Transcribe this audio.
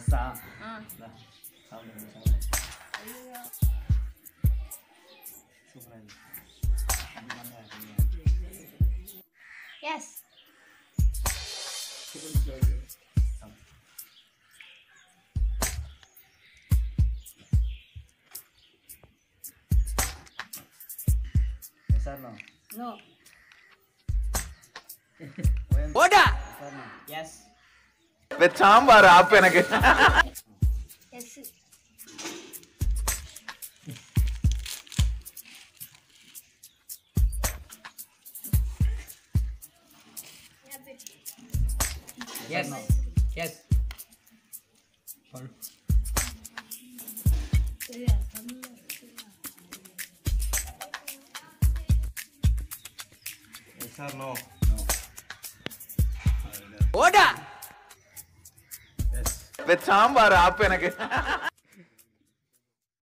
எஸ்ஸா சாப்பிடுங்க சூப்பராக இருக்கு எஸ் சார் நோ நோ ஓடா சார் நோ எஸ் சாம்பார் ஆப் எனக்கு yes yes yes sir no ஓடா எஸ் சாம்பார் ஆப் எனக்கு